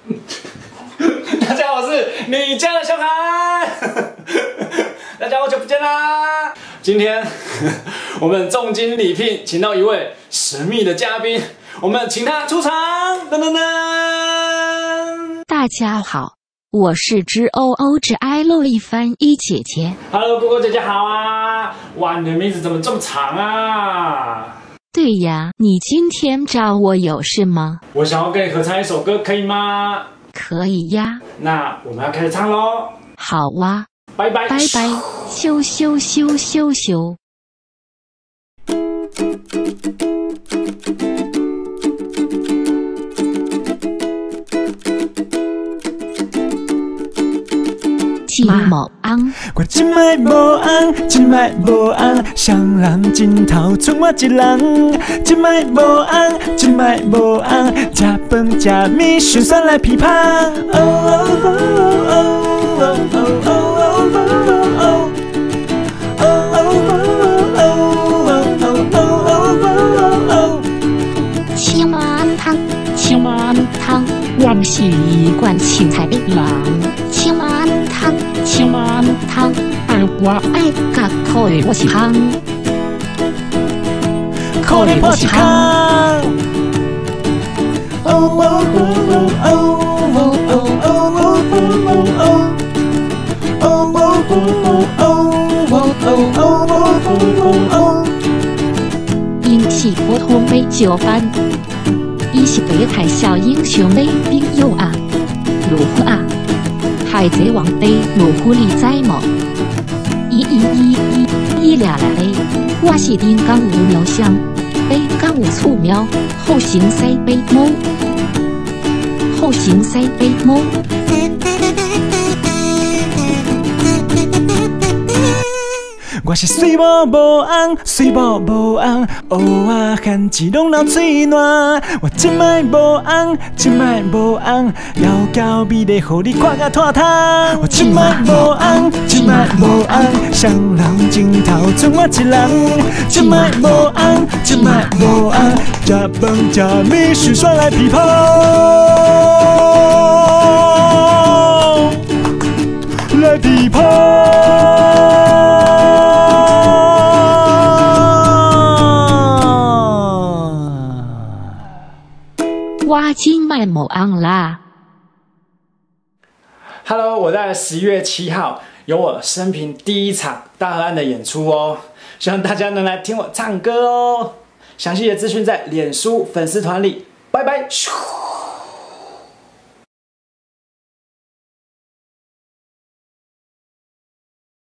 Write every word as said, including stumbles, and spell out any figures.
大家好，我是你家的小凯。大家好久不见啦！今天我们重金礼聘，请到一位神秘的嘉宾，我们请他出场。噔噔噔！ 大家好，我是知欧欧之爱洛丽翻译姐姐。 Hello， 姑姑姐姐好啊！哇，你的名字怎么这么长啊？ 对呀，你今天找我有事吗？ 我想要跟你合唱一首歌，可以吗？ 可以呀。 那我们要开始唱喽。 好哇， 拜拜拜拜，咻咻咻咻咻。金毛昂， 我今摆无红，今摆无红，双人枕头剩我一人。今摆无红，今摆无红，吃饭吃面顺酸来琵琶。哦哦哦哦哦哦哦哦哦哦！ 青麻汤，青麻汤，我不习惯青菜的人。青麻汤，青麻汤，而我爱甲口的我是香， 口的我是香。哦哦哦哦哦哦哦哦哦哦！ 因是普通的招班，伊是北海小英雄的朋友啊，如何啊？海贼王的鲁夫你知无？咦咦咦咦咦俩来嘞！我是丁刚无苗香，北刚无醋苗，后行西北猫，后行西北猫。 我是水某无红，水某无红，蚵仔咸一拢流嘴烂。我今摆无红，今摆无红，要交美丽，互你看甲脱汤。我今摆无红，今摆无红，双人枕头剩我一人。今摆无红，今摆无红，吃饭吃面顺酸来琵琶，来琵琶。 我今摆无红啦。 Hello， 我在十月七号有我生平第一场大河岸的演出哦，希望大家能来听我唱歌哦。详细的资讯在脸书粉丝团里。拜拜。